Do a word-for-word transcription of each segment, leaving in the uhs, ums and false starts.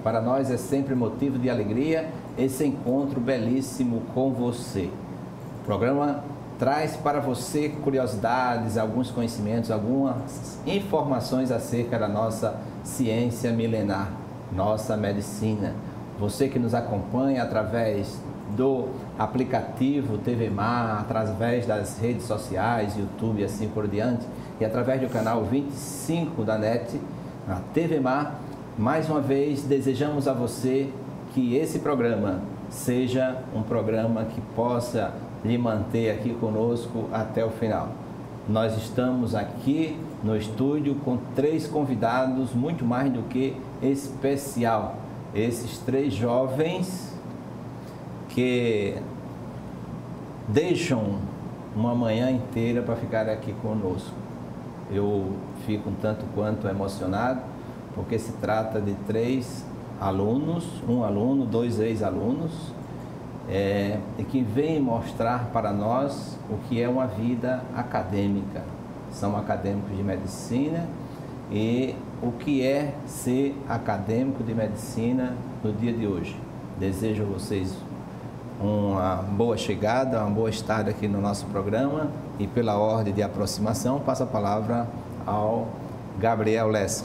Para nós é sempre motivo de alegria esse encontro belíssimo com você. O programa traz para você curiosidades, alguns conhecimentos, algumas informações acerca da nossa ciência milenar, nossa medicina. Você que nos acompanha através do aplicativo T V Mar, através das redes sociais, YouTube e assim por diante, e através do canal vinte e cinco da NET, na T V Mar, mais uma vez desejamos a você que esse programa seja um programa que possa lhe manter aqui conosco até o final. Nós estamos aqui no estúdio com três convidados muito mais do que especial. Esses três jovens que deixam uma manhã inteira para ficar aqui conosco. Eu fico um tanto quanto emocionado, porque se trata de três alunos, um aluno, dois ex-alunos, é, e que vêm mostrar para nós o que é uma vida acadêmica. São acadêmicos de medicina e o que é ser acadêmico de medicina no dia de hoje. Desejo a vocês uma boa chegada, uma boa estada aqui no nosso programa e pela ordem de aproximação, passo a palavra ao Gabriel Lessa.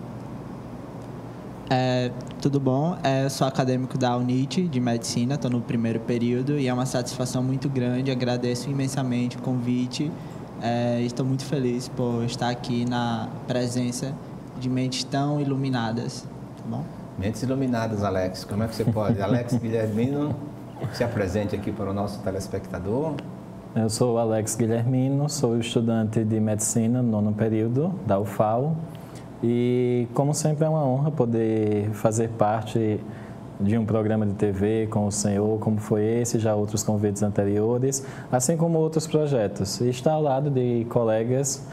É, tudo bom? É, sou acadêmico da UNIT de Medicina, estou no primeiro período e é uma satisfação muito grande, agradeço imensamente o convite, é, estou muito feliz por estar aqui na presença de mentes tão iluminadas, tá bom? Mentes iluminadas, Alex, como é que você pode? Alex Guilhermino, se apresente aqui para o nosso telespectador. Eu sou o Alex Guilhermino, sou estudante de Medicina no nono período da U F A L. E, como sempre, é uma honra poder fazer parte de um programa de T V com o senhor, como foi esse, já outros convites anteriores, assim como outros projetos. E estar ao lado de colegas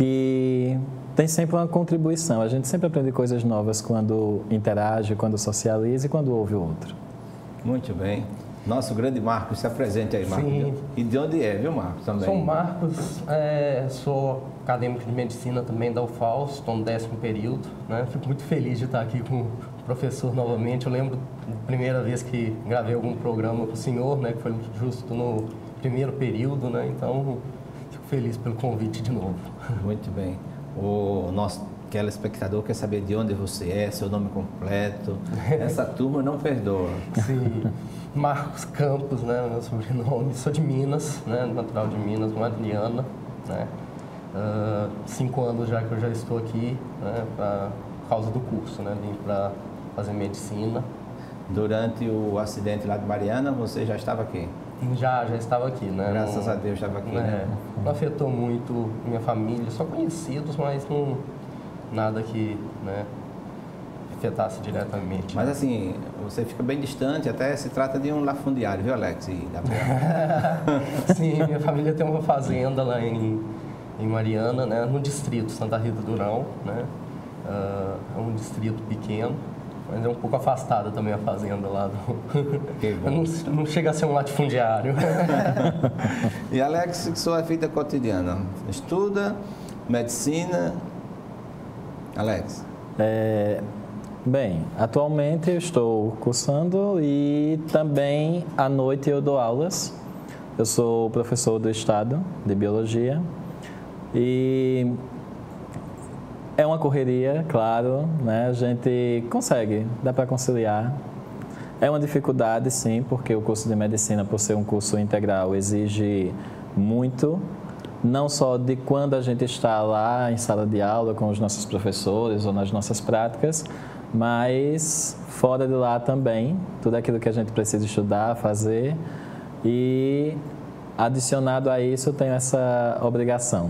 que têm sempre uma contribuição. A gente sempre aprende coisas novas quando interage, quando socializa e quando ouve o outro. Muito bem. Nosso grande Marcos, se apresente aí, Marcos. Sim. E de onde é, viu, Marcos? Também. Sou Marcos, é, sou acadêmico de medicina também da U F A L, estou no décimo período, né? Fico muito feliz de estar aqui com o professor novamente. Eu lembro da primeira vez que gravei algum programa com o senhor, né? Que foi justo no primeiro período, né? Então, fico feliz pelo convite de novo. Muito bem. O nosso telespectador quer saber de onde você é, seu nome completo. Essa turma não perdoa. Sim. Marcos Campos, né, meu sobrenome, sou de Minas, né, natural de Minas, Mariana, né, uh, cinco anos já que eu já estou aqui, né, pra, por causa do curso, né, vim para fazer medicina. Durante o acidente lá de Mariana, você já estava aqui? Já, já estava aqui, né. Graças não, a Deus estava aqui, é, né? Não afetou muito minha família, só conhecidos, mas não, nada que, né, afetasse diretamente. Mas assim, você fica bem distante, até se trata de um lafundiário, viu, Alex e Gabriel? Sim, minha família tem uma fazenda lá em, em Mariana, né, no distrito Santa Rita do Durão, né, uh, é um distrito pequeno, mas é um pouco afastada também a fazenda lá do... Que bom. Não, não chega a ser um latifundiário. E Alex, sua vida cotidiana? Estuda, medicina... Alex? É... Bem, atualmente eu estou cursando e também à noite eu dou aulas. Eu sou professor do Estado de Biologia e é uma correria, claro, né? A gente consegue, dá para conciliar. É uma dificuldade, sim, porque o curso de Medicina, por ser um curso integral, exige muito, não só de quando a gente está lá em sala de aula com os nossos professores ou nas nossas práticas, mas fora de lá também, tudo aquilo que a gente precisa estudar, fazer, e adicionado a isso eu tenho essa obrigação.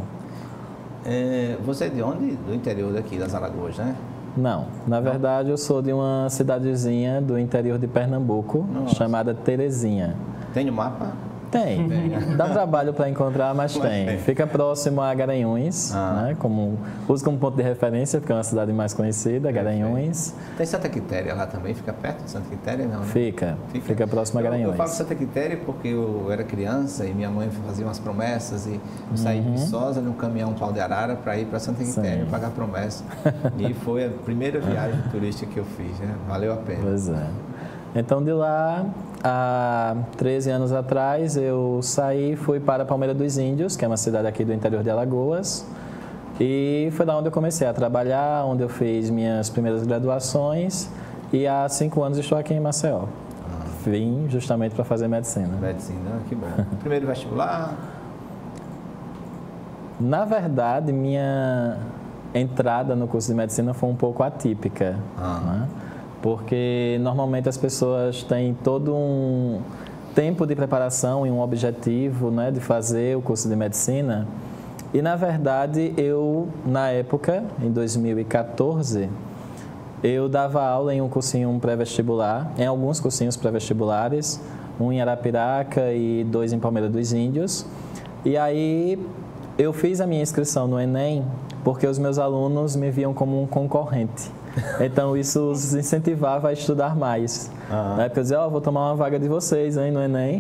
É, você é de onde? Do interior daqui, das Alagoas, né? Não, na verdade eu sou de uma cidadezinha do interior de Pernambuco, Nossa. chamada Terezinha. Tem o mapa? Tem. Dá trabalho para encontrar, mas, mas tem. tem. Fica próximo a Garanhuns, ah. né? Como, uso como ponto de referência, porque é uma cidade mais conhecida, Garanhuns. Tem Santa Quitéria lá também? Fica perto de Santa Quitéria? Não, né? Fica. Fica. Fica próximo a Garanhuns. Eu, eu falo Santa Quitéria porque eu era criança e minha mãe fazia umas promessas e eu saí uhum. de Viçosa num caminhão Pau de Arara para ir para Santa Quitéria, Sim. pagar promessa. E foi a primeira viagem turística que eu fiz, né? Valeu a pena. Pois é. Então, de lá, há treze anos atrás, eu saí e fui para Palmeira dos Índios, que é uma cidade aqui do interior de Alagoas. E foi lá onde eu comecei a trabalhar, onde eu fiz minhas primeiras graduações. E há cinco anos estou aqui em Maceió. Ah. Vim justamente para fazer medicina. Medicina, que bom. Primeiro vestibular? Na verdade, minha entrada no curso de medicina foi um pouco atípica. Ah. Né? Porque normalmente as pessoas têm todo um tempo de preparação e um objetivo, né, de fazer o curso de medicina. E, na verdade, eu, na época, em dois mil e quatorze, eu dava aula em um cursinho pré-vestibular, em alguns cursinhos pré-vestibulares, um em Arapiraca e dois em Palmeira dos Índios. E aí eu fiz a minha inscrição no Enem porque os meus alunos me viam como um concorrente. Então, isso os incentivava a estudar mais. Uhum. Né? Porque eu dizia, ó, oh, vou tomar uma vaga de vocês, hein, no Enem.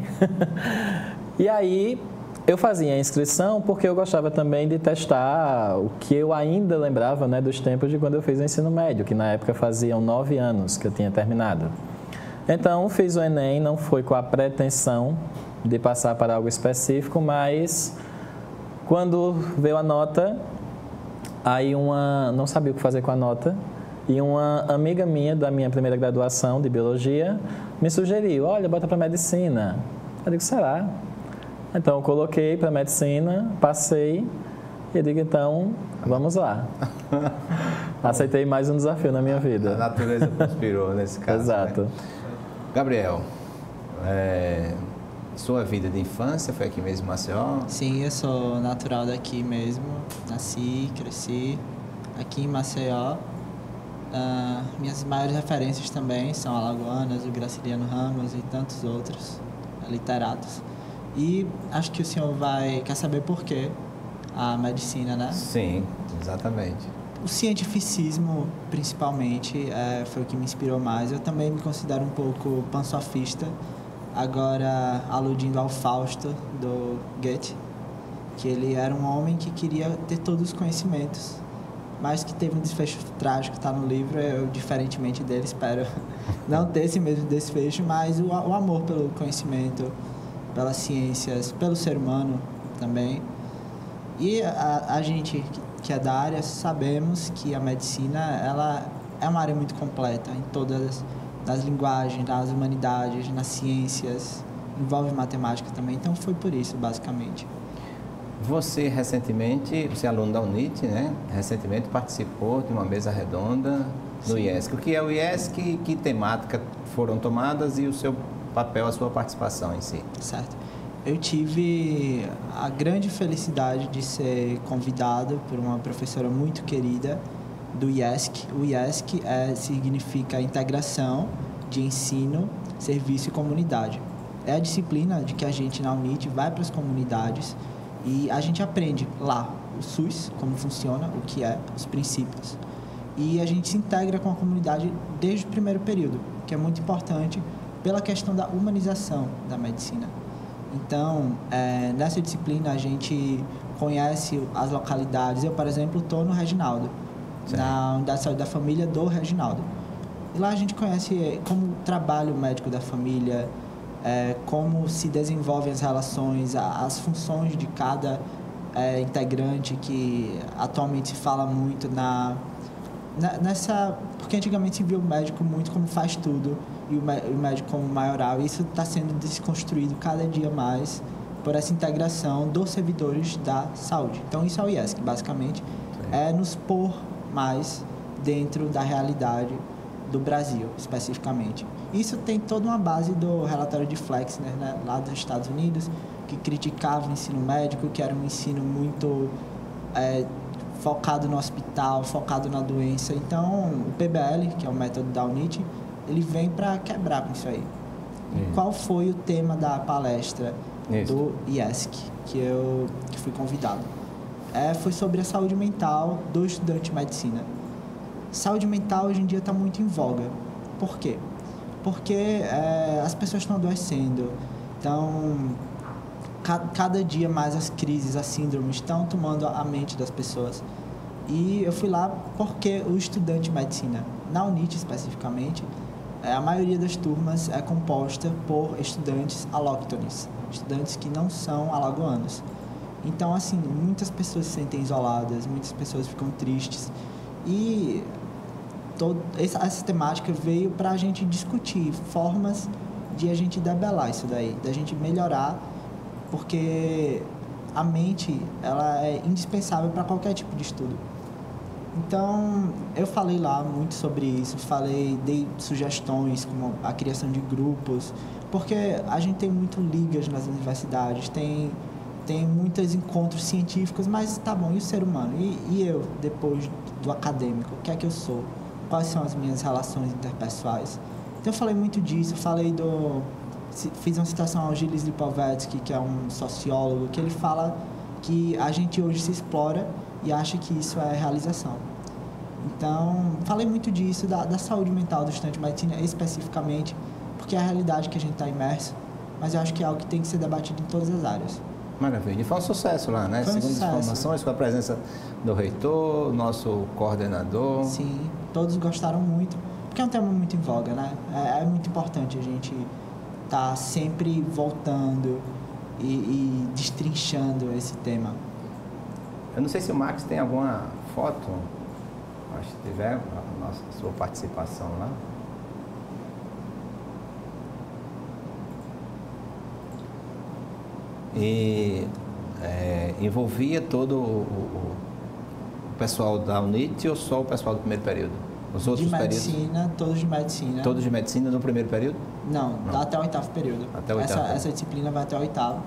E aí, eu fazia a inscrição porque eu gostava também de testar o que eu ainda lembrava, né, dos tempos de quando eu fiz o ensino médio, que na época faziam nove anos que eu tinha terminado. Então, fiz o Enem, não foi com a pretensão de passar para algo específico, mas quando veio a nota, aí uma não sabia o que fazer com a nota. E uma amiga minha, da minha primeira graduação de Biologia, me sugeriu, olha, bota para Medicina. Eu digo, será? Então, eu coloquei para Medicina, passei, e eu digo, então, vamos lá. Aceitei mais um desafio na minha vida. A natureza conspirou nesse caso. Exato. Né? Gabriel, é, sua vida de infância foi aqui mesmo em Maceió? Sim, eu sou natural daqui mesmo. Nasci, cresci aqui em Maceió. Uh, minhas maiores referências também são alagoanas, o Graciliano Ramos e tantos outros uh, literatos. E acho que o senhor vai quer saber por quê a medicina, né? Sim, exatamente. O cientificismo, principalmente, é, foi o que me inspirou mais. Eu também me considero um pouco pansofista, agora aludindo ao Fausto, do Goethe, que ele era um homem que queria ter todos os conhecimentos, mas que teve um desfecho trágico, está no livro. Eu, diferentemente dele, espero não ter esse mesmo desfecho, mas o, o amor pelo conhecimento, pelas ciências, pelo ser humano também. E a, a gente que é da área sabemos que a medicina ela é uma área muito completa em todas as linguagens, nas humanidades, nas ciências, envolve matemática também, então foi por isso, basicamente. Você recentemente, você é aluno da UNIT, né? Recentemente participou de uma mesa redonda no Sim. I E S C. O que é o I E S C? Que temática foram tomadas e o seu papel, a sua participação em si? Certo. Eu tive a grande felicidade de ser convidado por uma professora muito querida do I E S C. O I E S C é, significa Integração de Ensino, Serviço e Comunidade. É a disciplina de que a gente na UNIT vai para as comunidades e a gente aprende lá o SUS, como funciona, o que é, os princípios. E a gente se integra com a comunidade desde o primeiro período, que é muito importante pela questão da humanização da medicina. Então, é, nessa disciplina a gente conhece as localidades. Eu, por exemplo, estou no Reginaldo, Sim. na Unidade de Saúde da Família do Reginaldo. E lá a gente conhece como trabalha o médico da família, é, como se desenvolvem as relações, as funções de cada é, integrante, que atualmente se fala muito na, na, nessa... Porque antigamente se via o médico muito como faz tudo, e o médico como maioral. Isso está sendo desconstruído cada dia mais por essa integração dos servidores da saúde. Então, isso é o I E S C, basicamente, Sim. é nos pôr mais dentro da realidade do Brasil, especificamente. Isso tem toda uma base do relatório de Flexner, né, lá dos Estados Unidos, que criticava o ensino médico, que era um ensino muito é, focado no hospital, focado na doença. Então, o P B L, que é o método da UNIT, ele vem para quebrar com isso aí. Hum. Qual foi o tema da palestra? Isso. do I E S C, que eu que fui convidado. É, foi sobre a saúde mental do estudante de medicina. Saúde mental hoje em dia está muito em voga. Por quê? Porque é, as pessoas estão adoecendo, então ca, cada dia mais as crises, as síndromes estão tomando a mente das pessoas. E eu fui lá porque o estudante de medicina, na UNIT especificamente, é, a maioria das turmas é composta por estudantes alóctones, estudantes que não são alagoanos. Então, assim, muitas pessoas se sentem isoladas, muitas pessoas ficam tristes. E todo, essa, essa temática veio para a gente discutir formas de a gente debelar isso daí, da gente melhorar, porque a mente ela é indispensável para qualquer tipo de estudo. Então, eu falei lá muito sobre isso, falei, dei sugestões como a criação de grupos, porque a gente tem muito ligas nas universidades, tem, tem muitos encontros científicos, mas tá bom, e o ser humano? E, e eu, depois do acadêmico, o que é que eu sou? Quais são as minhas relações interpessoais? Então, eu falei muito disso, eu falei do... Fiz uma citação ao Gilles Lipovetsky, que é um sociólogo, que ele fala que a gente hoje se explora e acha que isso é realização. Então, falei muito disso, da, da saúde mental do estudante de medicina especificamente, porque é a realidade que a gente está imerso, mas eu acho que é algo que tem que ser debatido em todas as áreas. Maravilha. E foi um sucesso lá, né? Foi um Segundo sucesso. as informações, com a presença do reitor, nosso coordenador. Sim, todos gostaram muito, porque é um tema muito em voga, né? É, é muito importante a gente estar tá sempre voltando e, e destrinchando esse tema. Eu não sei se o Max tem alguma foto, acho que tiver a nossa, a sua participação lá. E é, envolvia todo o, o, o pessoal da UNIT ou só o pessoal do primeiro período? Os outros de medicina, períodos? todos de medicina. Todos de medicina no primeiro período? Não, Não. até o oitavo período. Até o oitavo. Essa, essa disciplina vai até o oitavo.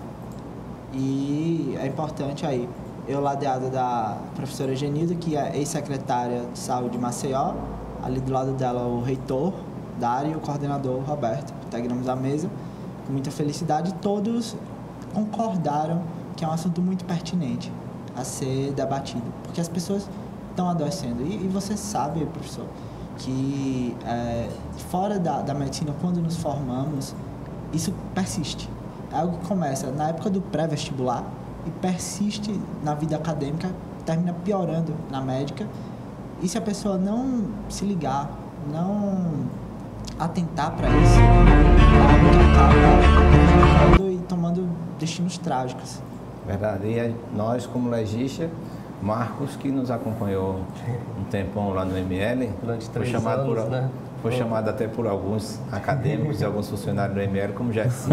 E é importante aí, eu ladeado da professora Genilda, que é ex-secretária de saúde de Maceió, ali do lado dela o reitor, Dário, e o coordenador Roberto. Integramos a mesa com muita felicidade e todos concordaram que é um assunto muito pertinente a ser debatido, porque as pessoas estão adoecendo. E, e você sabe, professor, que é, fora da, da medicina, quando nos formamos, isso persiste. É algo que começa na época do pré-vestibular e persiste na vida acadêmica, termina piorando na médica. E se a pessoa não se ligar, não atentar para isso, é algo que acaba prejudicando e tomando destinos trágicos. Verdade. E nós, como legista, Marcos, que nos acompanhou um tempão lá no M L, durante foi três chamado anos, por, né? foi chamado até por alguns acadêmicos e alguns funcionários do M L como Jetson.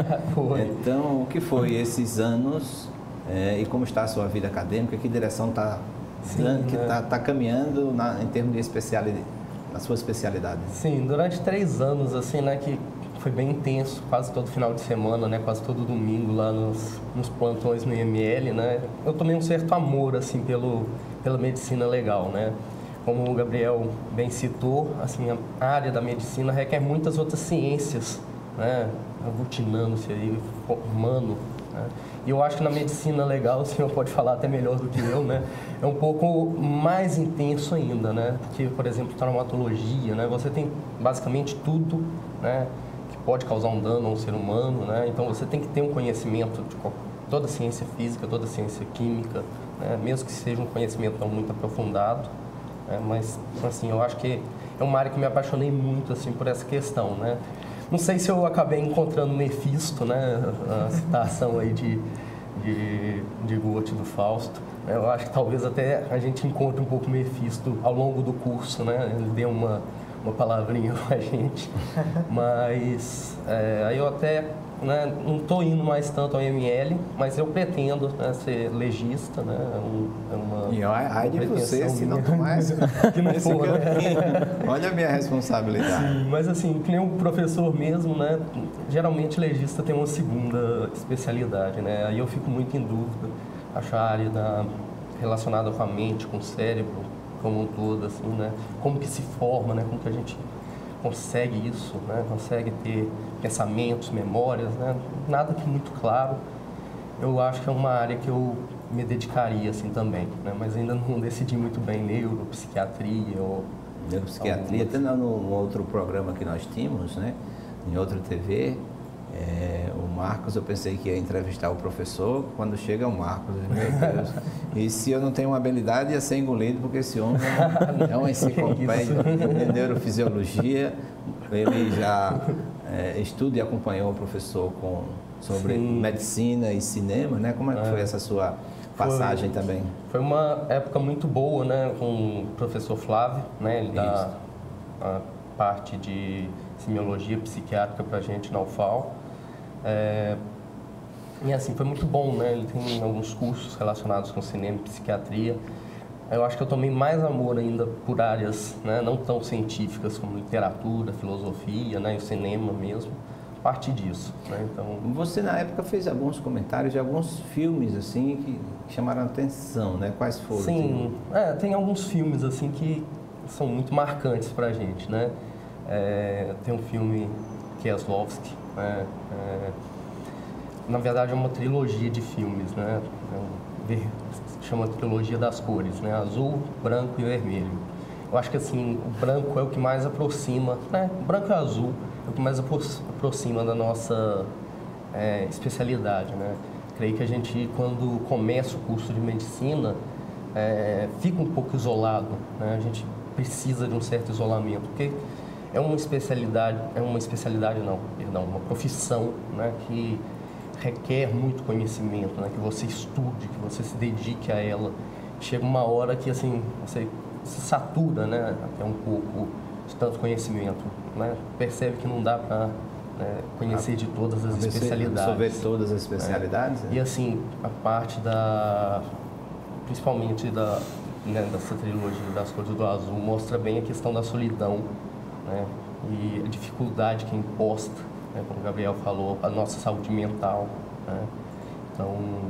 Então, o que foi esses anos é, e como está a sua vida acadêmica? Que direção está que está tá caminhando na, em termos de especialidade, na sua especialidade? Sim, durante três anos, assim, né, que foi bem intenso, quase todo final de semana, né, quase todo domingo lá nos, nos plantões no I M L, né, eu tomei um certo amor, assim, pelo, pela medicina legal, né. Como o Gabriel bem citou, assim, a área da medicina requer muitas outras ciências, né, aglutinando-se aí, formando, né. E eu acho que na medicina legal, o senhor pode falar até melhor do que eu, né? É um pouco mais intenso ainda, né? Porque, por exemplo, traumatologia, né? Você tem basicamente tudo, né? Que pode causar um dano a um ser humano, né? Então, você tem que ter um conhecimento de toda a ciência física, toda a ciência química, né? Mesmo que seja um conhecimento não muito aprofundado, né? Mas, assim, eu acho que é uma área que me apaixonei muito, assim, por essa questão, né? Não sei se eu acabei encontrando Mefisto, né? A citação aí de, de, de Goethe do Fausto. Eu acho que talvez até a gente encontre um pouco Mefisto ao longo do curso, né? Ele deu uma, uma palavrinha com a gente. Mas é, aí eu até, né, não estou indo mais tanto ao M L, mas eu pretendo, né, ser legista, né? É, um, é uma, e ai de você, se não tomar que não for, né? Olha a minha responsabilidade. Sim, mas assim, que nem o professor mesmo, né? Geralmente legista tem uma segunda especialidade, né? Aí eu fico muito em dúvida. Acho a área da, relacionada com a mente, com o cérebro como um todo, assim, né? Como que se forma, né? Como que a gente consegue isso, né? Consegue ter pensamentos, memórias, né? Nada que muito claro. Eu acho que é uma área que eu me dedicaria assim também, né? Mas ainda não decidi muito bem neuropsiquiatria ou neuropsiquiatria. Até no, no outro programa que nós tínhamos, né? Em outra T V, é, o Marcos, eu pensei que ia entrevistar o professor. Quando chega o Marcos, meu Deus, e se eu não tenho uma habilidade, ia ser engolido, porque esse homem é uma enciclopédia de neurofisiologia. Ele já é, estuda e acompanhou o professor com, sobre Sim. medicina e cinema, né? Como é que é. foi essa sua passagem foi, também? Foi uma época muito boa, né? Com o professor Flávio, né? Ele dá a parte de semiologia psiquiátrica para a gente na U F A L. É, e assim, foi muito bom, né? Ele tem alguns cursos relacionados com cinema e psiquiatria. Eu acho que eu tomei mais amor ainda por áreas, né, não tão científicas como literatura, filosofia, né, e o cinema mesmo, a partir disso, né? Então, você na época fez alguns comentários de alguns filmes assim que chamaram a atenção, né? Quais foram? Sim, é, tem alguns filmes assim que são muito marcantes pra gente, né? É, tem um filme Kieslowski, né? É, na verdade é uma trilogia de filmes, né? É, chama Trilogia das Cores, né? Azul, branco e vermelho. Eu acho que assim, o branco é o que mais aproxima, né? O branco e o azul é o que mais aproxima da nossa é, especialidade, né? Creio que a gente, quando começa o curso de medicina, é, fica um pouco isolado, né? A gente precisa de um certo isolamento, porque é uma especialidade, é uma especialidade não, perdão, uma profissão, né? Que requer muito conhecimento, né? Que você estude, que você se dedique a ela. Chega uma hora que assim você se satura, né? Até um pouco de tanto conhecimento, né? Percebe que não dá para né, conhecer a, de todas as especialidades. Absorver todas as especialidades. É. É. E assim a parte da, principalmente da né, dessa trilogia das Cores do Azul mostra bem a questão da solidão, né? E a dificuldade que é imposta, né, como o Gabriel falou, a nossa saúde mental, né? Então,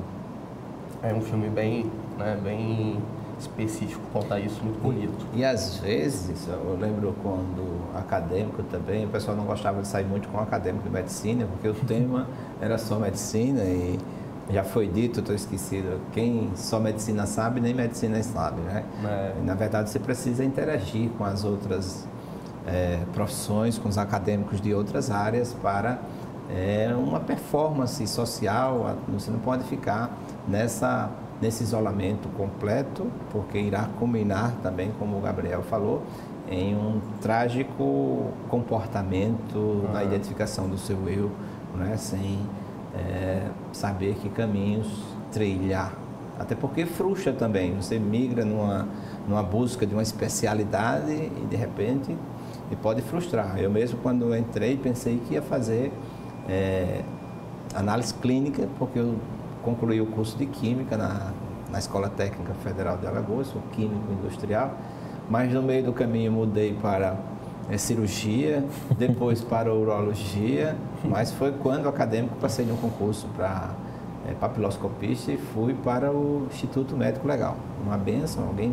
é um filme bem, né, bem específico, conta isso, muito bonito. E, e às vezes, eu lembro quando acadêmico também, o pessoal não gostava de sair muito com acadêmico de medicina, porque o tema era só medicina e já foi dito, estou esquecido, quem só medicina sabe, nem medicina sabe, né? É. Na verdade, você precisa interagir com as outras É, profissões, com os acadêmicos de outras áreas para é, uma performance social. Você não pode ficar nessa, nesse isolamento completo, porque irá culminar também, como o Gabriel falou, em um trágico comportamento uhum. na identificação do seu eu, né, sem é, saber que caminhos trilhar. Até porque frustra também, você migra numa, numa busca de uma especialidade e de repente e pode frustrar. Eu mesmo, quando entrei, pensei que ia fazer é, análise clínica, porque eu concluí o curso de Química na, na Escola Técnica Federal de Alagoas, sou químico industrial, mas no meio do caminho mudei para é, cirurgia, depois para urologia, mas foi quando acadêmico passei num concurso para é, papiloscopista e fui para o Instituto Médico Legal. Uma benção, alguém...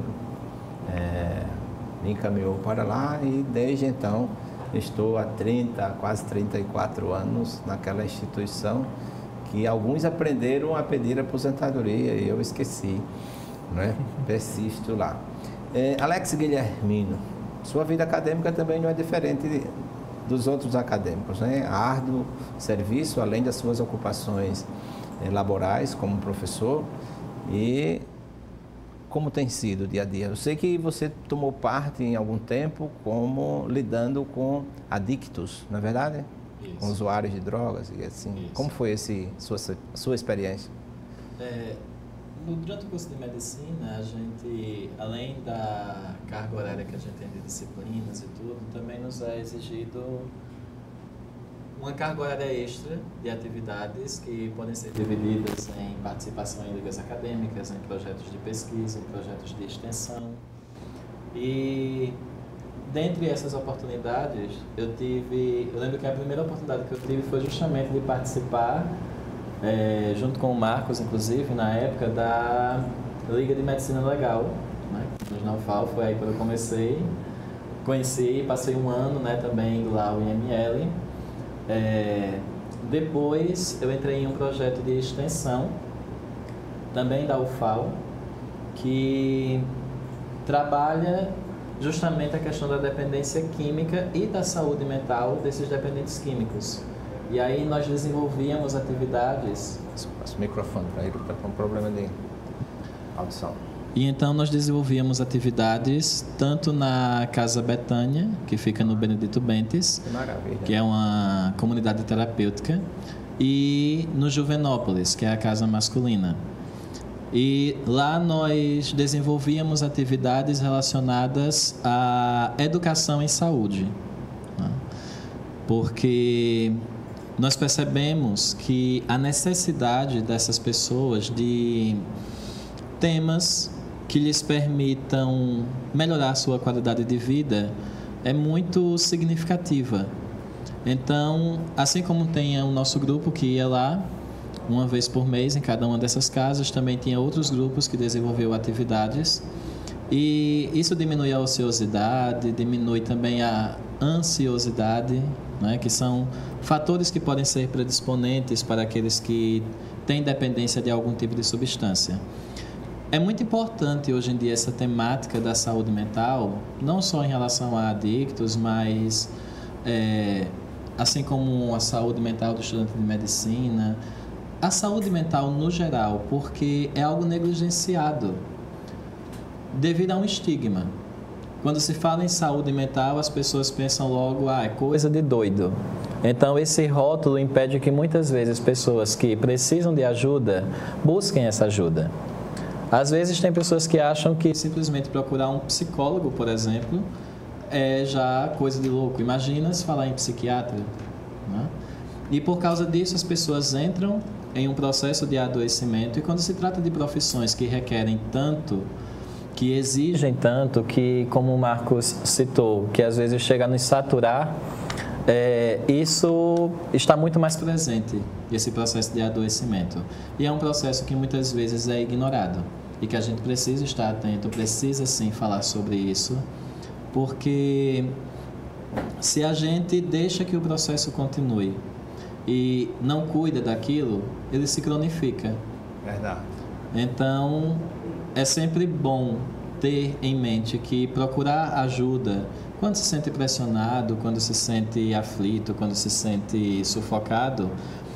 É, me encaminhou para lá e desde então estou há trinta, quase trinta e quatro anos naquela instituição que alguns aprenderam a pedir aposentadoria e eu esqueci, né? Persisto lá. É, Alex Guilhermino, sua vida acadêmica também não é diferente dos outros acadêmicos, né? Árduo serviço, além das suas ocupações é, laborais como professor. E como tem sido o dia a dia? Eu sei que você tomou parte em algum tempo como lidando com adictos, não é verdade? Isso. Com usuários de drogas e assim. Isso. Como foi esse sua sua experiência? É, no, durante o curso de medicina, a gente, além da carga horária que a gente tem de disciplinas e tudo, também nos é exigido uma carga horária extra de atividades que podem ser divididas em participação em ligas acadêmicas, em projetos de pesquisa, em projetos de extensão. E dentre essas oportunidades, eu tive, eu lembro que a primeira oportunidade que eu tive foi justamente de participar, é, junto com o Marcos, inclusive, na época da Liga de Medicina Legal, né? Na U F A L, foi aí quando eu comecei. conheci, passei um ano, né, também indo lá ao I M L. É, depois eu entrei em um projeto de extensão, também da U F A L, que trabalha justamente a questão da dependência química e da saúde mental desses dependentes químicos. E aí nós desenvolvíamos atividades... Passa o microfone para ele, está com um problema de audição. E então nós desenvolvíamos atividades tanto na Casa Betânia, que fica no Benedito Bentes, Que maravilha. que é uma comunidade terapêutica, e no Juvenópolis, que é a casa masculina. E lá nós desenvolvíamos atividades relacionadas à educação em saúde, né? Porque nós percebemos que a necessidade dessas pessoas de temas que lhes permitam melhorar a sua qualidade de vida é muito significativa. Então, assim como tem o nosso grupo que ia lá uma vez por mês em cada uma dessas casas, também tinha outros grupos que desenvolveu atividades, e isso diminui a ociosidade, diminui também a ansiosidade, né, que são fatores que podem ser predisponentes para aqueles que têm dependência de algum tipo de substância. É muito importante hoje em dia essa temática da saúde mental, não só em relação a adictos, mas é, assim como a saúde mental do estudante de medicina, a saúde mental no geral, porque é algo negligenciado devido a um estigma. Quando se fala em saúde mental, as pessoas pensam logo, ah, é coisa de doido. Então, esse rótulo impede que muitas vezes pessoas que precisam de ajuda busquem essa ajuda. Às vezes tem pessoas que acham que simplesmente procurar um psicólogo, por exemplo, é já coisa de louco. Imagina se falar em psiquiatra, né? E por causa disso as pessoas entram em um processo de adoecimento, e quando se trata de profissões que requerem tanto, que exigem tanto, que, como o Marcos citou, que às vezes chega a nos saturar, é, isso está muito mais presente, esse processo de adoecimento. E é um processo que muitas vezes é ignorado, e que a gente precisa estar atento, precisa sim falar sobre isso, porque se a gente deixa que o processo continue e não cuida daquilo, ele se cronifica. Verdade. Então, é sempre bom ter em mente que procurar ajuda quando se sente pressionado, quando se sente aflito, quando se sente sufocado,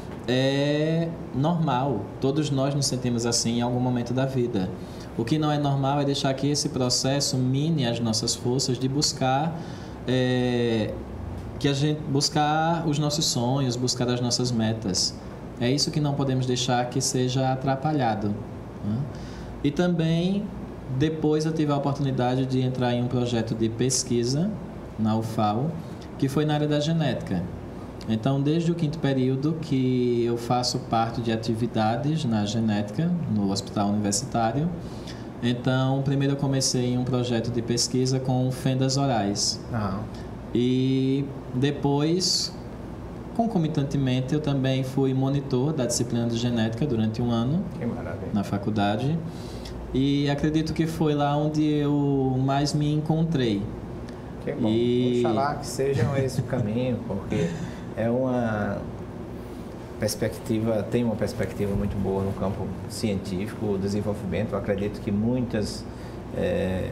é normal. Todos nós nos sentimos assim em algum momento da vida. O que não é normal é deixar que esse processo mine as nossas forças de buscar, é, que a gente buscar os nossos sonhos, buscar as nossas metas. É isso que não podemos deixar que seja atrapalhado, né? E também, depois eu tive a oportunidade de entrar em um projeto de pesquisa na U F A L, que foi na área da genética. Então, desde o quinto período que eu faço parte de atividades na genética, no hospital universitário. Então, primeiro eu comecei em um projeto de pesquisa com fendas orais. Ah. E depois, concomitantemente, eu também fui monitor da disciplina de genética durante um ano. Que maravilha. Na faculdade. E acredito que foi lá onde eu mais me encontrei. Que bom. E... Oxalá que sejam esse o caminho, porque é uma perspectiva, tem uma perspectiva muito boa no campo científico, o desenvolvimento. Eu acredito que muitas, é,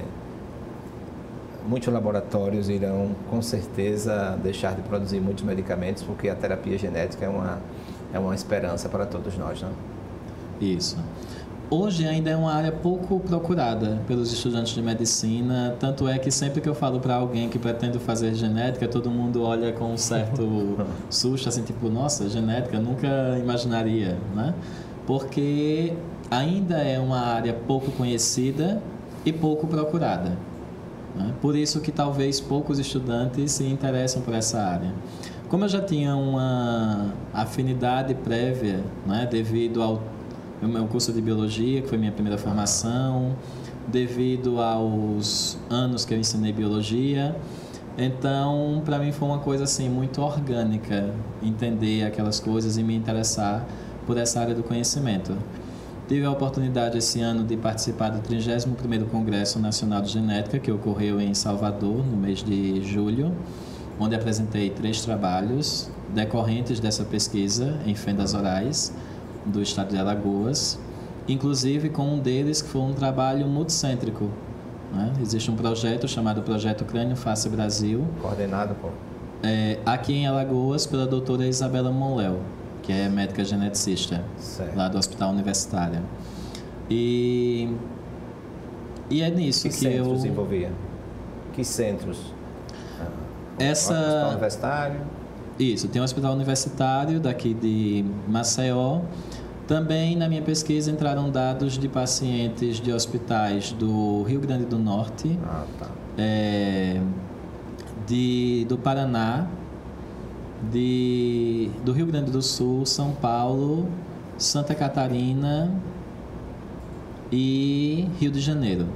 muitos laboratórios irão, com certeza, deixar de produzir muitos medicamentos, porque a terapia genética é uma, é uma esperança para todos nós, né? Isso. Hoje ainda é uma área pouco procurada pelos estudantes de medicina, tanto é que sempre que eu falo para alguém que pretende fazer genética, todo mundo olha com um certo susto, assim, tipo, nossa, genética, nunca imaginaria, né? Porque ainda é uma área pouco conhecida e pouco procurada, né? Por isso que talvez poucos estudantes se interessam por essa área. Como eu já tinha uma afinidade prévia, né, devido ao o meu curso de biologia, que foi minha primeira formação, devido aos anos que eu ensinei biologia, então para mim foi uma coisa assim muito orgânica entender aquelas coisas e me interessar por essa área do conhecimento. Tive a oportunidade esse ano de participar do trigésimo primeiro Congresso Nacional de Genética, que ocorreu em Salvador, no mês de julho, onde apresentei três trabalhos decorrentes dessa pesquisa em fendas orais do estado de Alagoas, inclusive com um deles que foi um trabalho multicêntrico, né? Existe um projeto chamado Projeto Crânio Face Brasil, coordenado por... É, aqui em Alagoas pela doutora Isabela Monléu, que é médica geneticista, certo, lá do Hospital Universitário. E, e é nisso que, que eu... Que centros envolvia? Que centros? Essa... O Hospital Universitário? Isso, tem um Hospital Universitário daqui de Maceió. Também na minha pesquisa entraram dados de pacientes de hospitais do Rio Grande do Norte, ah, tá. é, de, do Paraná, de, do Rio Grande do Sul, São Paulo, Santa Catarina e Rio de Janeiro.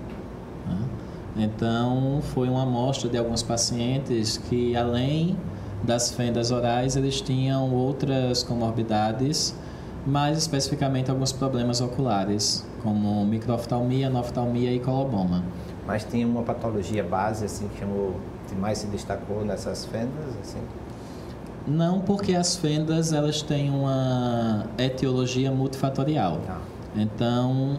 Então, foi uma amostra de alguns pacientes que, além das fendas orais, eles tinham outras comorbidades, mais especificamente alguns problemas oculares, como microoftalmia, anoftalmia e coloboma. Mas tinha uma patologia base, assim, que chamou, que mais se destacou nessas fendas, assim? Não, porque as fendas, elas têm uma etiologia multifatorial. Ah. Então,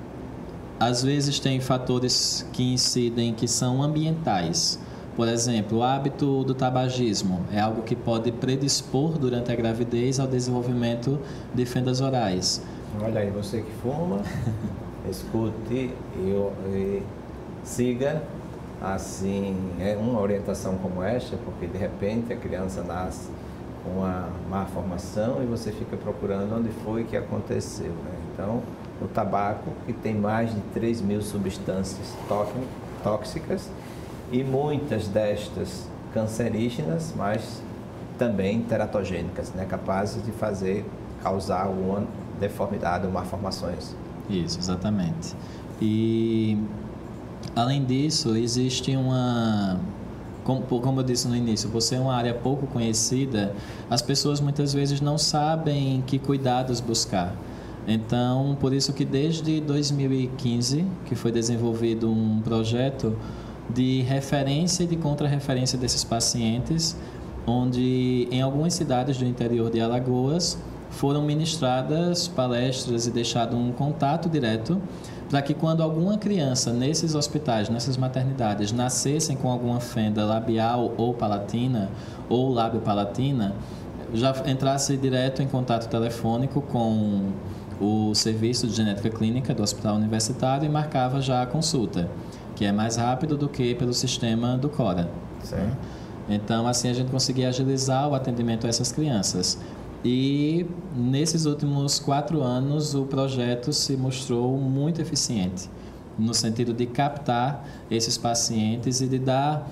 às vezes tem fatores que incidem que são ambientais. Por exemplo, o hábito do tabagismo é algo que pode predispor durante a gravidez ao desenvolvimento de fendas orais. Olha aí, você que fuma, escute e, e siga assim, é uma orientação como esta, porque de repente a criança nasce com uma má formação e você fica procurando onde foi que aconteceu, né? Então, o tabaco, que tem mais de três mil substâncias tóxicas e muitas destas cancerígenas, mas também teratogênicas, né? Capazes de fazer, causar alguma deformidade ou malformações. Isso, exatamente. E, além disso, existe uma... Como, como eu disse no início, por ser uma área pouco conhecida, as pessoas muitas vezes não sabem que cuidados buscar. Então, por isso que desde dois mil e quinze, que foi desenvolvido um projeto de referência e de contrarreferência desses pacientes, onde em algumas cidades do interior de Alagoas foram ministradas palestras e deixado um contato direto para que quando alguma criança nesses hospitais, nessas maternidades, nascessem com alguma fenda labial ou palatina ou lábio-palatina, já entrasse direto em contato telefônico com o serviço de genética clínica do Hospital Universitário e marcava já a consulta, que é mais rápido do que pelo sistema do Cora. Certo. Então, assim, a gente conseguia agilizar o atendimento a essas crianças. E nesses últimos quatro anos o projeto se mostrou muito eficiente no sentido de captar esses pacientes e de dar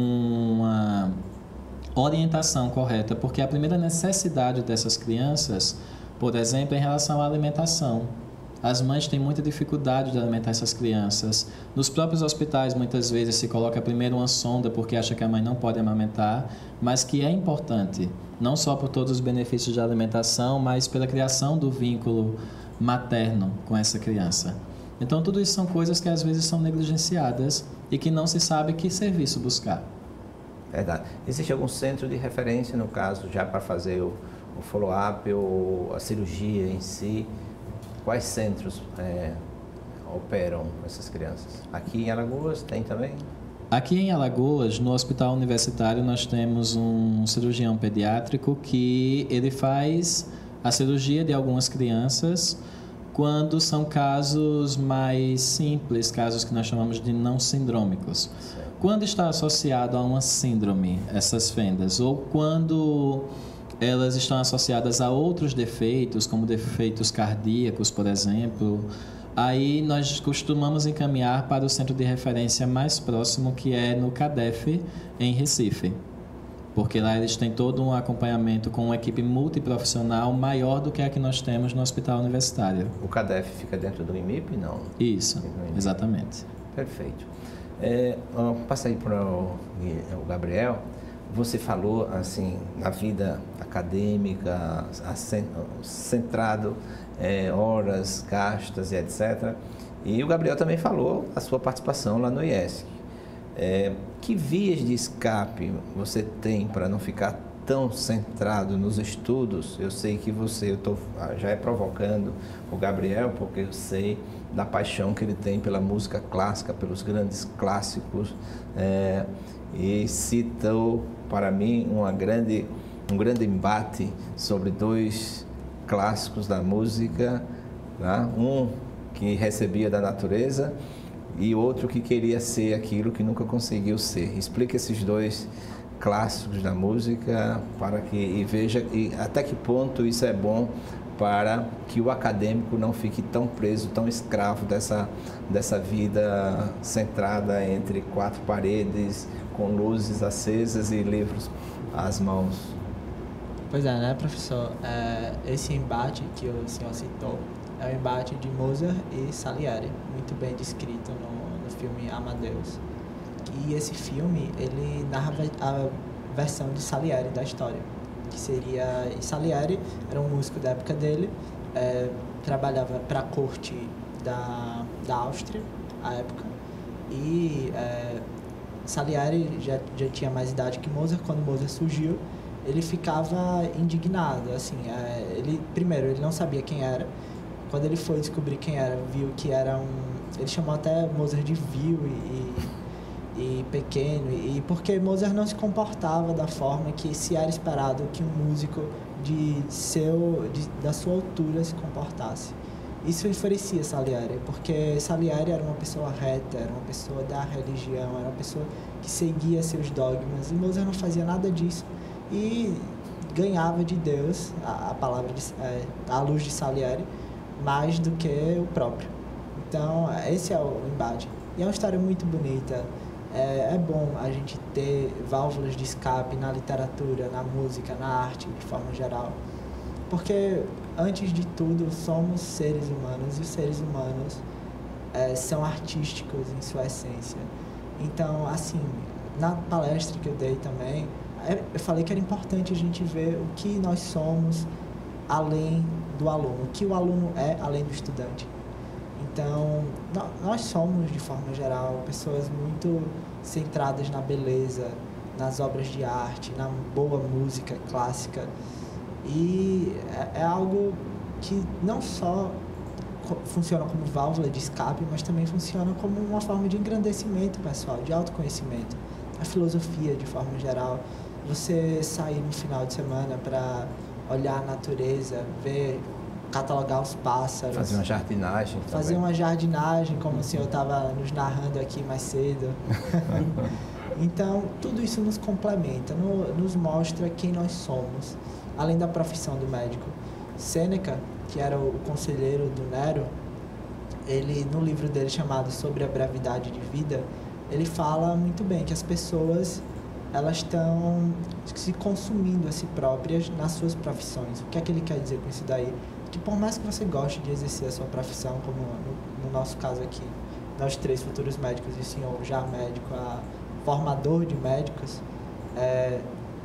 uma orientação correta, porque a primeira necessidade dessas crianças, por exemplo, é em relação à alimentação. As mães têm muita dificuldade de alimentar essas crianças. Nos próprios hospitais, muitas vezes, se coloca primeiro uma sonda porque acha que a mãe não pode amamentar, mas que é importante, não só por todos os benefícios de alimentação, mas pela criação do vínculo materno com essa criança. Então, tudo isso são coisas que às vezes são negligenciadas e que não se sabe que serviço buscar. Verdade. Existe algum centro de referência, no caso, já para fazer o, o follow-up ou a cirurgia em si? Quais centros é, operam essas crianças? Aqui em Alagoas tem também? Aqui em Alagoas, no Hospital Universitário, nós temos um cirurgião pediátrico que ele faz a cirurgia de algumas crianças quando são casos mais simples, casos que nós chamamos de não sindrômicos. Certo. Quando está associado a uma síndrome, essas fendas, ou quando elas estão associadas a outros defeitos, como defeitos cardíacos, por exemplo, aí nós costumamos encaminhar para o centro de referência mais próximo, que é no CADEF, em Recife. Porque lá eles têm todo um acompanhamento com uma equipe multiprofissional maior do que a que nós temos no Hospital Universitário. O CADEF fica dentro do I M I P, não? Isso, exatamente. Perfeito. É, passa aí para o Gabriel. você falou assim na vida acadêmica, centrado, é, horas gastas e etcétera. E o Gabriel também falou a sua participação lá no I E S C. É, que vias de escape você tem para não ficar tão centrado nos estudos? Eu sei que você, eu tô, já é provocando o Gabriel, porque eu sei da paixão que ele tem pela música clássica, pelos grandes clássicos, é, e citou para mim uma grande, um grande embate sobre dois clássicos da música, né? Um que recebia da natureza e outro que queria ser aquilo que nunca conseguiu ser. Explica esses dois clássicos da música para que e veja e até que ponto isso é bom para que o acadêmico não fique tão preso, tão escravo dessa, dessa vida centrada entre quatro paredes, com luzes acesas e livros às mãos. Pois é, né, professor? É, esse embate que o senhor citou é o embate de Mozart e Salieri, muito bem descrito no, no filme Amadeus. E esse filme, ele narra a versão de Salieri da história, que seria... E Salieri era um músico da época dele, é, trabalhava para a corte da, da Áustria, à época, e é, Salieri já, já tinha mais idade que Mozart. Quando Mozart surgiu, ele ficava indignado, assim, é, ele, primeiro, ele não sabia quem era. Quando ele foi descobrir quem era, viu que era um... Ele chamou até Mozart de vil e, e pequeno, e porque Mozart não se comportava da forma que se era esperado que um músico de seu, de, da sua altura se comportasse. Isso enfurecia Salieri, porque Salieri era uma pessoa reta, era uma pessoa da religião, era uma pessoa que seguia seus dogmas, e Mozart não fazia nada disso e ganhava de Deus, a, a palavra de, é, a luz de Salieri, mais do que o próprio. Então, esse é o embate. E é uma história muito bonita. É, é bom a gente ter válvulas de escape na literatura, na música, na arte, de forma geral. Porque, antes de tudo, somos seres humanos, e os seres humanos é, são artísticos em sua essência. Então, assim, na palestra que eu dei também, eu falei que era importante a gente ver o que nós somos além do aluno, o que o aluno é além do estudante. Então, nós somos, de forma geral, pessoas muito centradas na beleza, nas obras de arte, na boa música clássica. E é, é algo que não só funciona como válvula de escape, mas também funciona como uma forma de engrandecimento pessoal, de autoconhecimento. A filosofia, de forma geral, você sair no final de semana para olhar a natureza, ver, catalogar os pássaros. Fazer uma jardinagem também. Fazer uma jardinagem, como o senhor estava nos narrando aqui mais cedo. Então, tudo isso nos complementa, no, nos mostra quem nós somos, além da profissão do médico. Sêneca, que era o, o conselheiro do Nero, ele, no livro dele chamado Sobre a Brevidade de Vida, ele fala muito bem que as pessoas, elas estão se consumindo a si próprias nas suas profissões. O que é que ele quer dizer com isso daí? Que por mais que você goste de exercer a sua profissão, como no, no nosso caso aqui, nós três futuros médicos e o senhor já médico, a, formador de médicos, é,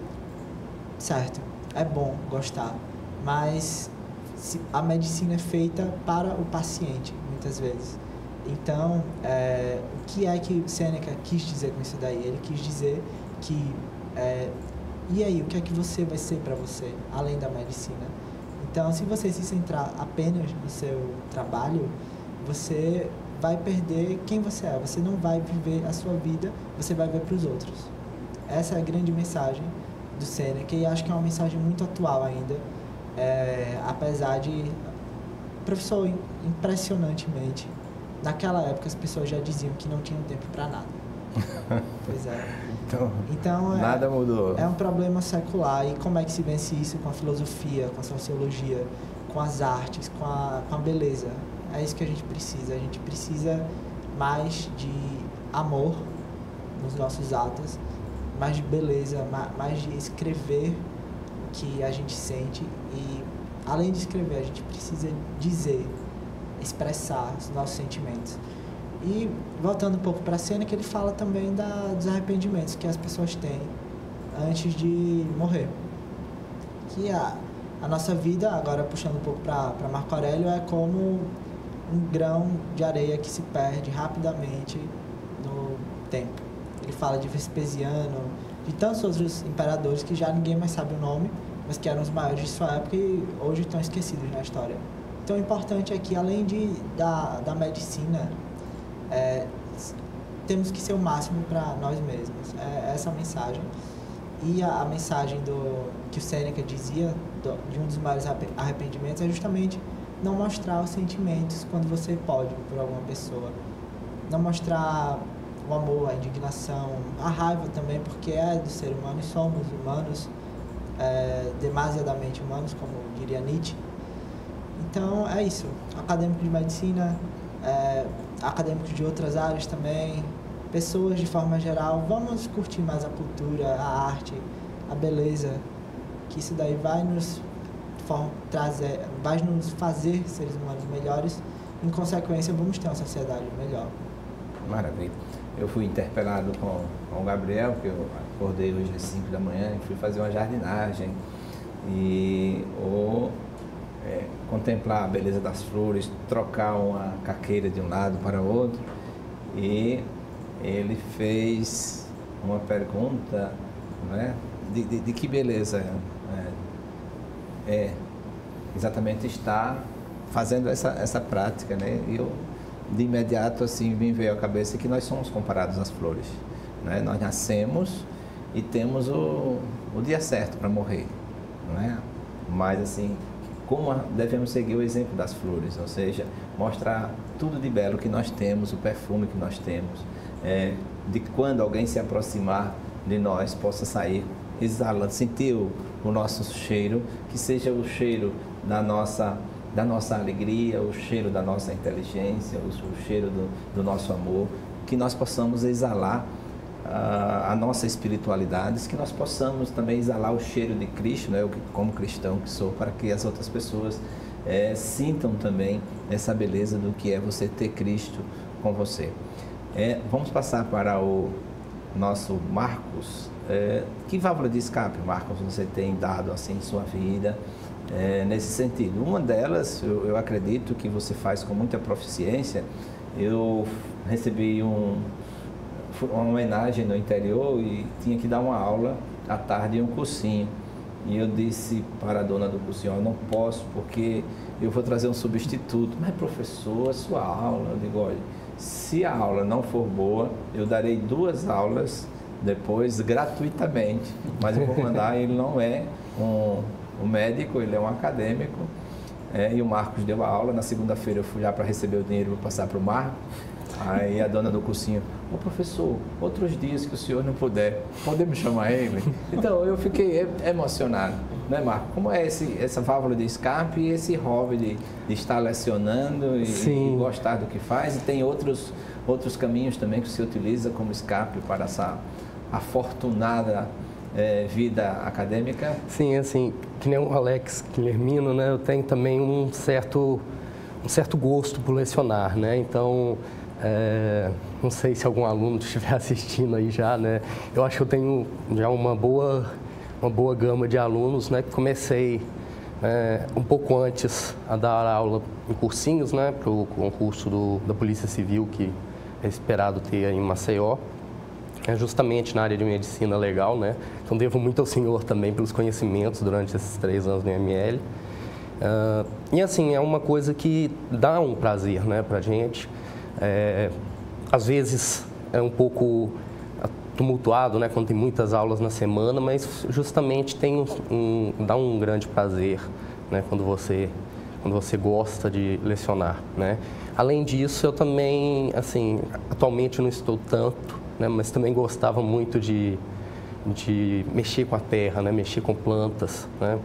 certo, é bom gostar, mas se, a medicina é feita para o paciente, muitas vezes. Então, é, o que é que Sêneca quis dizer com isso daí? Ele quis dizer que, é, e aí, o que é que você vai ser para você, além da medicina? Então, se você se centrar apenas no seu trabalho, você vai perder quem você é. Você não vai viver a sua vida, você vai ver para os outros. Essa é a grande mensagem do Sêneca, e acho que é uma mensagem muito atual ainda, é, apesar de, professor, impressionantemente, naquela época as pessoas já diziam que não tinham tempo para nada. Pois é. Então, então é, nada mudou. É um problema secular. E como é que se vence isso? Com a filosofia, com a sociologia, com as artes, com a, com a beleza. É isso que a gente precisa. A gente precisa mais de amor nos nossos atos, mais de beleza, mais de escrever o que a gente sente. E, além de escrever, a gente precisa dizer, expressar os nossos sentimentos. E, voltando um pouco para a cena, que ele fala também da, dos arrependimentos que as pessoas têm antes de morrer. Que a, a nossa vida, agora puxando um pouco para Marco Aurélio, é como um grão de areia que se perde rapidamente no tempo. Ele fala de Vespasiano, de tantos outros imperadores que já ninguém mais sabe o nome, mas que eram os maiores de sua época e hoje estão esquecidos na história. Então, o importante é que, além de, da, da medicina, é, temos que ser o máximo para nós mesmos. É essa a mensagem. E a, a mensagem do, que o Sêneca dizia, do, de um dos maiores arrependimentos, é justamente não mostrar os sentimentos quando você pode por alguma pessoa. Não mostrar o amor, a indignação, a raiva também, porque é do ser humano e somos humanos, é, demasiadamente humanos, como diria Nietzsche. Então, é isso. Acadêmico de medicina, é, acadêmicos de outras áreas também, pessoas de forma geral, vamos curtir mais a cultura, a arte, a beleza, que isso daí vai nos trazer, vai nos fazer seres humanos melhores. Em consequência, vamos ter uma sociedade melhor. Maravilha. Eu fui interpelado com, com o Gabriel, que eu acordei hoje às cinco da manhã e fui fazer uma jardinagem e ou, é, contemplar a beleza das flores, trocar uma caqueira de um lado para o outro. E ele fez uma pergunta, né, de, de, de que beleza é, é exatamente estar fazendo essa, essa prática, né? E eu, de imediato, assim, me veio à cabeça que nós somos comparados às flores, né? Nós nascemos e temos o, o dia certo para morrer, não é? Mas, assim, como devemos seguir o exemplo das flores, ou seja, mostrar tudo de belo que nós temos, o perfume que nós temos, é, de quando alguém se aproximar de nós, possa sair exalando, sentir o, o nosso cheiro, que seja o cheiro da nossa, da nossa alegria, o cheiro da nossa inteligência, o, o cheiro do, do nosso amor, que nós possamos exalar a, a nossa espiritualidade, que nós possamos também exalar o cheiro de Cristo, né, eu como cristão que sou, para que as outras pessoas é, sintam também essa beleza do que é você ter Cristo com você. É, vamos passar para o nosso Marcos. É, que válvula de escape, Marcos, você tem dado assim em sua vida é, nesse sentido? Uma delas, eu, eu acredito que você faz com muita proficiência. Eu recebi um, uma homenagem no interior e tinha que dar uma aula à tarde em um cursinho. E eu disse para a dona do cursinho, eu não posso porque eu vou trazer um substituto. Mas professor, a sua aula? Eu digo, olha, se a aula não for boa, eu darei duas aulas depois gratuitamente, mas eu vou mandar. Ele não é um, um médico, ele é um acadêmico, é, e o Marcos deu a aula. Na segunda-feira eu fui lá para receber o dinheiro para passar para o Marcos. Aí a dona do cursinho, ô professor, outros dias que o senhor não puder, podemos chamar ele? Então eu fiquei emocionado, né, Marcos? Como é esse, essa válvula de escape e esse hobby de, de estar lecionando e, e gostar do que faz? E tem outros, outros caminhos também que você utiliza como escape para essa afortunada é, vida acadêmica? Sim, assim, que nem o Alex Guilhermino, né, eu tenho também um certo, um certo gosto por lecionar, né? Então, É, não sei se algum aluno estiver assistindo aí já, né? Eu acho que eu tenho já uma boa, uma boa gama de alunos, né? Comecei é, um pouco antes a dar aula em cursinhos, né? Para o concurso do, da Polícia Civil, que é esperado ter aí em Maceió, é justamente na área de medicina legal, né? Então devo muito ao senhor também pelos conhecimentos durante esses três anos no I M L. Uh, e assim, é uma coisa que dá um prazer, né, pra gente. É, às vezes é um pouco tumultuado, né, quando tem muitas aulas na semana, mas justamente tem um, um, dá um grande prazer, né, quando você, quando você gosta de lecionar, né. Além disso, eu também, assim, atualmente eu não estou tanto, né, mas também gostava muito de, de mexer com a terra, né, mexer com plantas, né.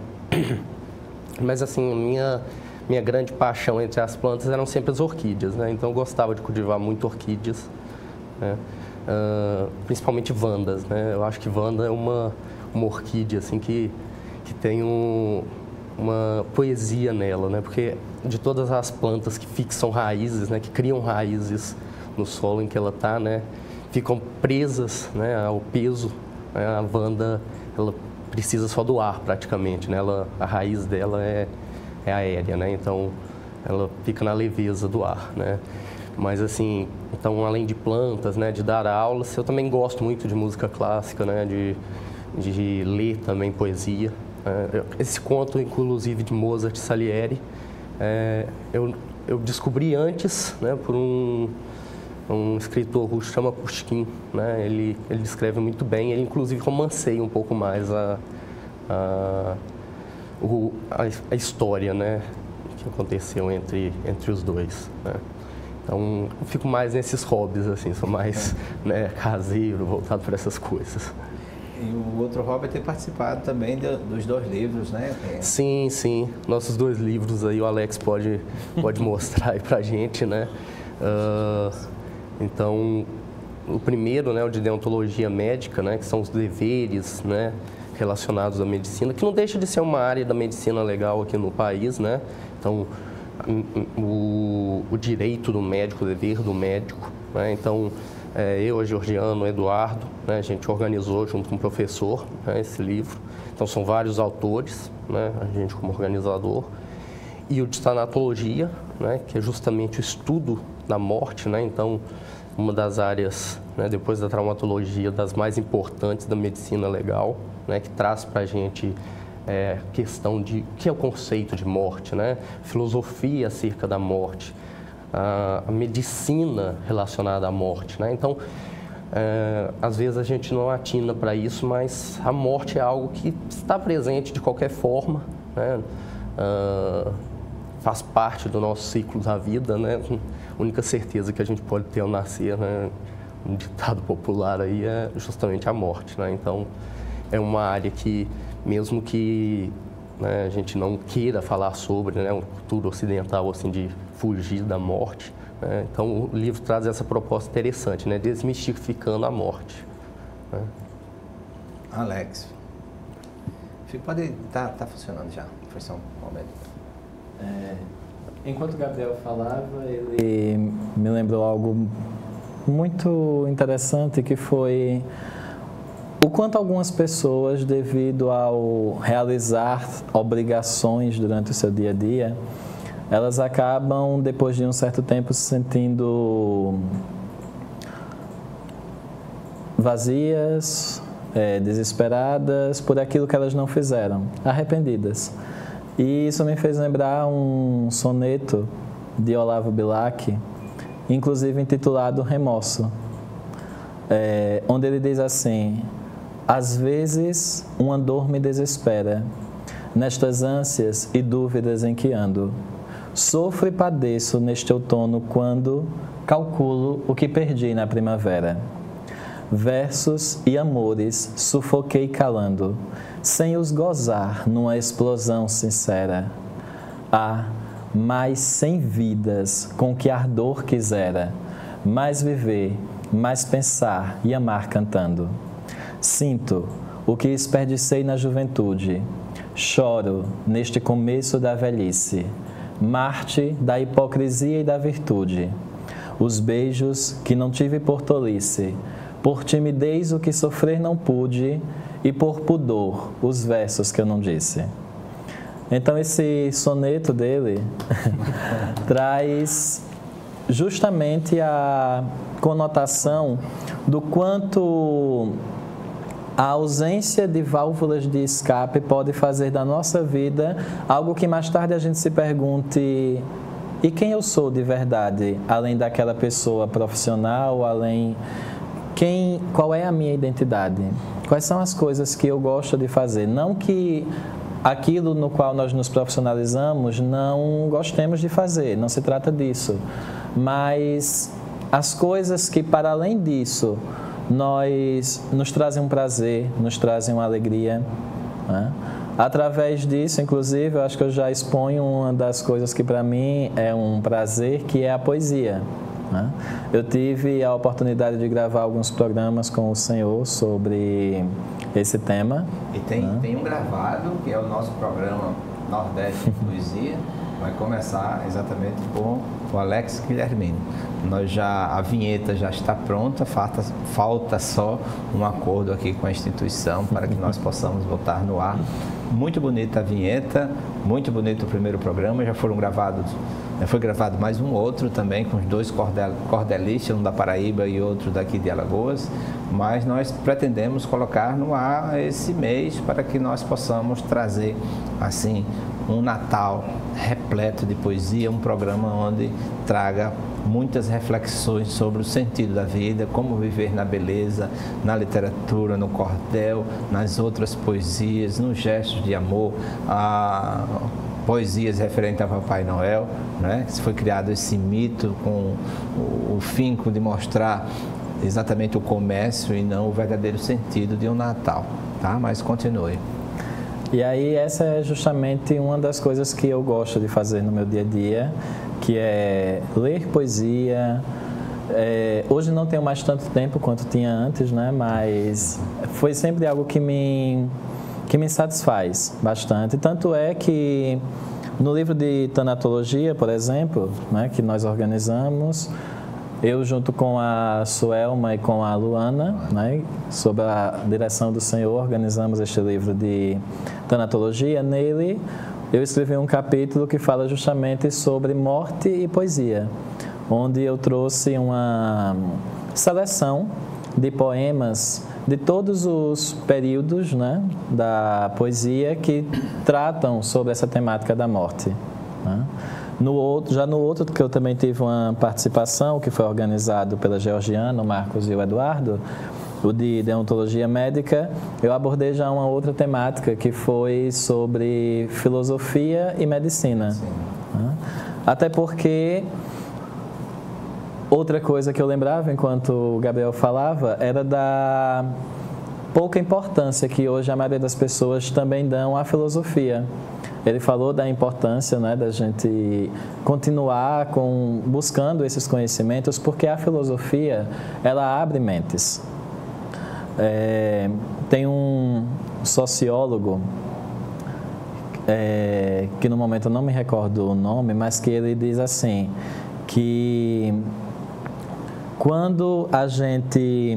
Mas assim, minha minha grande paixão entre as plantas eram sempre as orquídeas, né? Então eu gostava de cultivar muito orquídeas, né? Uh, principalmente vandas, né? Eu acho que vanda é uma, uma orquídea assim que, que tem um, uma poesia nela, né? Porque de todas as plantas que fixam raízes, né? Que criam raízes no solo em que ela está, né? Ficam presas, né? Ao peso, né? A vanda ela precisa só do ar praticamente, né? Ela, a raiz dela é, é aérea, né? Então ela fica na leveza do ar, né? Mas assim, então além de plantas, né, de dar aulas, eu também gosto muito de música clássica, né, de, de ler também poesia. É, esse conto, inclusive, de Mozart e Salieri, é, eu, eu descobri antes, né, por um, um escritor russo, chama Pushkin, né? Ele, ele descreve muito bem, ele inclusive romanceia um pouco mais a, a, o, a, a história, né, que aconteceu entre, entre os dois, né? Então, eu fico mais nesses hobbies, assim, sou mais né, caseiro, voltado para essas coisas. E o outro hobby é ter participado também de, dos dois livros, né? É. Sim, sim. Nossos dois livros aí, o Alex pode, pode mostrar aí pra gente, né? Uh, então, o primeiro, né, o de deontologia médica, né, que são os deveres, né, relacionados à medicina, que não deixa de ser uma área da medicina legal aqui no país, né? Então, o, o direito do médico, o dever do médico, né? Então, é, eu, a Georgiana, o Eduardo, né, a gente organizou junto com o professor, né, esse livro. Então, são vários autores, né, a gente como organizador. E o de tanatologia, né, que é justamente o estudo da morte, né? Então, uma das áreas, né, depois da traumatologia, das mais importantes da medicina legal, né, que traz para a gente é, questão de o que é o conceito de morte, né? Filosofia acerca da morte, a, a medicina relacionada à morte, né? Então, é, às vezes a gente não atina para isso, mas a morte é algo que está presente de qualquer forma, né? Uh, faz parte do nosso ciclo da vida, né? A única certeza que a gente pode ter ao nascer, né? Um ditado popular aí é justamente a morte, né? Então, é uma área que, mesmo que, né, a gente não queira falar sobre, né, um cultura ocidental, assim, de fugir da morte, né? Então, o livro traz essa proposta interessante, né? Desmistificando a morte, né? Alex, pode estar tá, tá funcionando já, foi só um momento. É, enquanto o Gabriel falava, ele me lembrou algo muito interessante, que foi o quanto algumas pessoas, devido ao realizar obrigações durante o seu dia a dia, elas acabam, depois de um certo tempo, se sentindo vazias, é, desesperadas por aquilo que elas não fizeram, arrependidas. E isso me fez lembrar um soneto de Olavo Bilac, inclusive intitulado Remorso, é, onde ele diz assim: às vezes uma dor me desespera, nestas ânsias e dúvidas em que ando. Sofro e padeço neste outono quando calculo o que perdi na primavera. Versos e amores sufoquei calando, sem os gozar numa explosão sincera. Ah, mais cem vidas com que ardor quisera, mais viver, mais pensar e amar cantando. Sinto o que desperdicei na juventude, choro neste começo da velhice, Marte da hipocrisia e da virtude, os beijos que não tive por tolice, por timidez o que sofrer não pude, e por pudor os versos que eu não disse. Então esse soneto dele traz justamente a conotação do quanto a ausência de válvulas de escape pode fazer da nossa vida algo que mais tarde a gente se pergunte: e quem eu sou de verdade, além daquela pessoa profissional, além... Quem, qual é a minha identidade? Quais são as coisas que eu gosto de fazer? Não que aquilo no qual nós nos profissionalizamos não gostemos de fazer, não se trata disso. Mas as coisas que, para além disso, nós, nos trazem um prazer, nos trazem uma alegria, né? Através disso, inclusive, eu acho que eu já exponho uma das coisas que para mim é um prazer, que é a poesia. Eu tive a oportunidade de gravar alguns programas com o senhor sobre esse tema. E tem, né? tem um gravado, que é o nosso programa Nordeste de Poesia, vai começar exatamente com o Alex Guilhermino. Nós já, a vinheta já está pronta, falta, falta só um acordo aqui com a instituição para que nós possamos botar no ar. Muito bonita a vinheta, muito bonito o primeiro programa, já foram gravados, já foi gravado mais um outro também, com os dois cordel, cordelistas, um da Paraíba e outro daqui de Alagoas, mas nós pretendemos colocar no ar esse mês para que nós possamos trazer, assim, um Natal repleto de poesia, um programa onde traga muitas reflexões sobre o sentido da vida, como viver na beleza, na literatura, no cordel, nas outras poesias, nos gestos de amor, a poesias referentes a Papai Noel, né? Foi criado esse mito com o, o finco de mostrar exatamente o comércio e não o verdadeiro sentido de um Natal, tá? Mas continue. E aí essa é justamente uma das coisas que eu gosto de fazer no meu dia a dia, que é ler poesia. É, hoje não tenho mais tanto tempo quanto tinha antes, né? Mas foi sempre algo que me, que me satisfaz bastante. Tanto é que no livro de tanatologia, por exemplo, né, que nós organizamos, eu junto com a Suelma e com a Luana, né, sob a direção do Senhor, organizamos este livro de tanatologia. Nele, eu escrevi um capítulo que fala justamente sobre morte e poesia, onde eu trouxe uma seleção de poemas de todos os períodos, né, da poesia que tratam sobre essa temática da morte, né? No outro, já no outro, que eu também tive uma participação, que foi organizado pela Georgiana, o Marcos e o Eduardo, o de deontologia médica, eu abordei já uma outra temática, que foi sobre filosofia e medicina. Né? Até porque outra coisa que eu lembrava enquanto o Gabriel falava era da pouca importância que hoje a maioria das pessoas também dão à filosofia. Ele falou da importância, né, da gente continuar com, buscando esses conhecimentos, porque a filosofia, ela abre mentes. É, tem um sociólogo, é, que no momento eu não me recordo o nome, mas que ele diz assim, que quando a gente...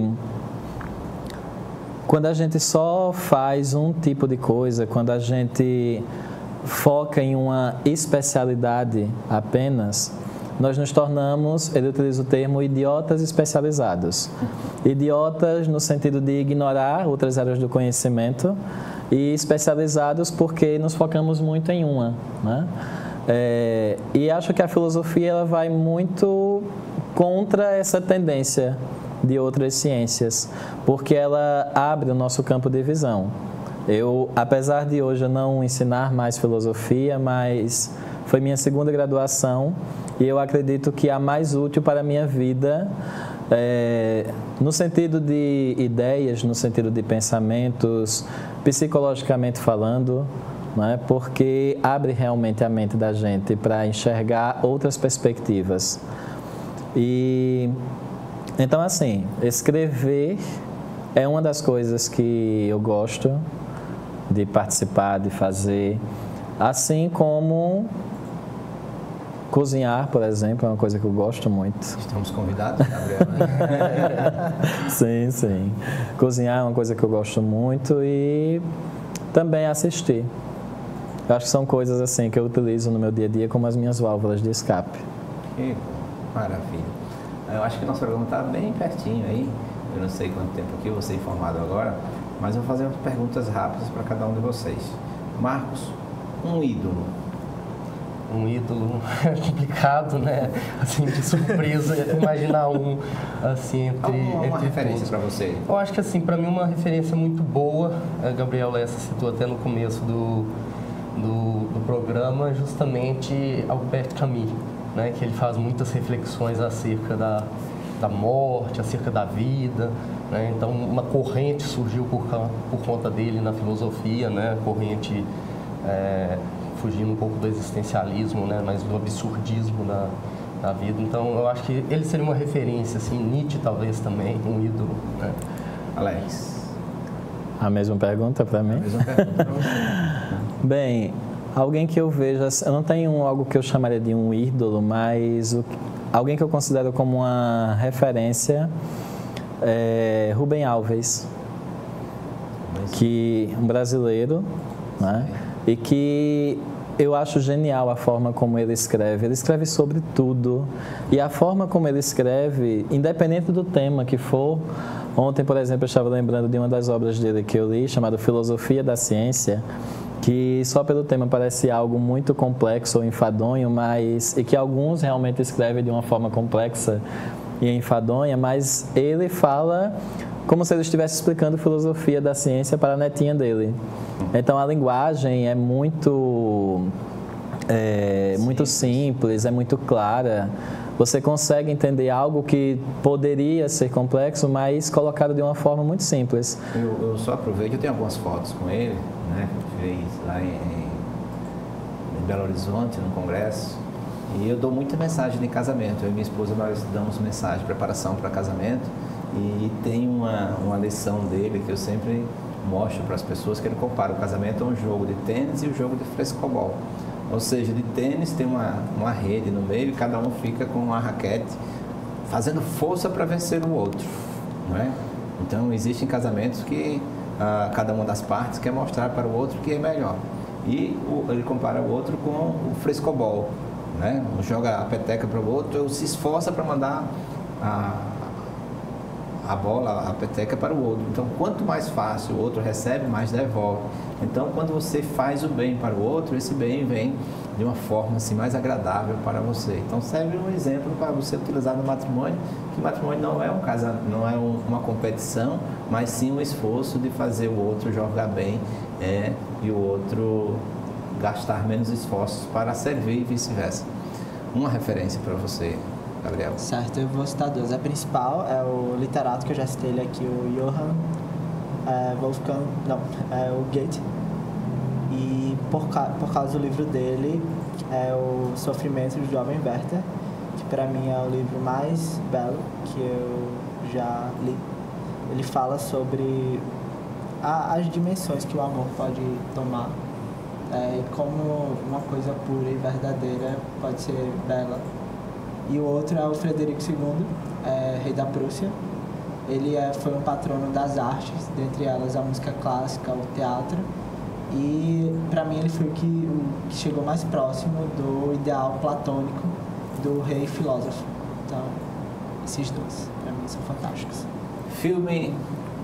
Quando a gente só faz um tipo de coisa, quando a gente foca em uma especialidade apenas, nós nos tornamos, ele utiliza o termo, idiotas especializados. Idiotas no sentido de ignorar outras áreas do conhecimento e especializados porque nos focamos muito em uma, né? É, e acho que a filosofia ela vai muito contra essa tendência de outras ciências, porque ela abre o nosso campo de visão. Eu, apesar de hoje eu não ensinar mais filosofia, mas foi minha segunda graduação e eu acredito que a mais útil para a minha vida, é, no sentido de ideias, no sentido de pensamentos, psicologicamente falando, né, porque abre realmente a mente da gente para enxergar outras perspectivas. E então, assim, escrever é uma das coisas que eu gosto de participar, de fazer, assim como cozinhar, por exemplo, é uma coisa que eu gosto muito. Estamos convidados, Gabriel, né? Sim, sim. Cozinhar é uma coisa que eu gosto muito e também assistir. Eu acho que são coisas assim que eu utilizo no meu dia a dia como as minhas válvulas de escape. Que maravilha. Eu acho que o nosso programa está bem pertinho aí. Eu não sei quanto tempo aqui, eu vou ser informado agora, mas eu vou fazer umas perguntas rápidas para cada um de vocês. Marcos, um ídolo. Um ídolo é complicado, né? Assim, de surpresa, imaginar um, assim, entre... Uma, uma entre referência para você? Eu acho que, assim, para mim uma referência muito boa, a Gabriel Lessa citou até no começo do, do, do programa, justamente Albert Camus, né, que ele faz muitas reflexões acerca da, da morte, acerca da vida, né? Então uma corrente surgiu por, por conta dele na filosofia, né? Corrente é, fugindo um pouco do existencialismo, né? Mas do absurdismo na, na vida. Então eu acho que ele seria uma referência, assim, Nietzsche talvez também, um ídolo, né? Alex. A mesma pergunta para mim? A mesma pergunta para você. Bem, Alguém que eu vejo, eu não tenho algo que eu chamaria de um ídolo, mas o, alguém que eu considero como uma referência é Rubem Alves, que um brasileiro, né? E que eu acho genial a forma como ele escreve. Ele escreve sobre tudo. E a forma como ele escreve, independente do tema que for. Ontem, por exemplo, eu estava lembrando de uma das obras dele que eu li, chamada Filosofia da Ciência, que só pelo tema parece algo muito complexo ou enfadonho, mas e que alguns realmente escrevem de uma forma complexa e enfadonha, mas ele fala como se ele estivesse explicando filosofia da ciência para a netinha dele. Então a linguagem é muito, é, muito simples, é muito clara. Você consegue entender algo que poderia ser complexo, mas colocado de uma forma muito simples. Eu, eu só aproveito, eu tenho algumas fotos com ele, né, que eu fiz lá em, em Belo Horizonte, no congresso, e eu dou muita mensagem de casamento. Eu e minha esposa, nós damos mensagem, preparação para casamento, e tem uma, uma lição dele que eu sempre mostro para as pessoas, que ele compara o casamento a um jogo de tênis e o jogo de frescobol. Ou seja, de tênis tem uma, uma rede no meio e cada um fica com uma raquete fazendo força para vencer o outro, não é? Então, existem casamentos que ah, cada uma das partes quer mostrar para o outro que é melhor. E o, ele compara o outro com o frescobol, né? Um joga a peteca para o outro, ou se esforça para mandar a, a bola, a peteca para o outro. Então, quanto mais fácil o outro recebe, mais devolve. Então, quando você faz o bem para o outro, esse bem vem de uma forma assim, mais agradável para você. Então, serve um exemplo para você utilizar no matrimônio, que o matrimônio não é, um casa, não é um, uma competição, mas sim um esforço de fazer o outro jogar bem é, e o outro gastar menos esforços para servir e vice-versa. Uma referência para você, Gabriel. Certo, eu vou citar duas. A principal é o literato que eu já citei ele aqui, o Johann é, Wolfgang, não, é o Goethe. E por, por causa do livro dele, é o Sofrimento do Jovem Werther, que para mim é o livro mais belo que eu já li. Ele fala sobre a, as dimensões que o amor pode tomar, é, e como uma coisa pura e verdadeira pode ser bela. E o outro é o Frederico segundo, é, rei da Prússia. Ele é, foi um patrono das artes, dentre elas a música clássica, o teatro. E para mim ele foi o que, o que chegou mais próximo do ideal platônico do rei filósofo. Então, esses dois, para mim, são fantásticos. Filme...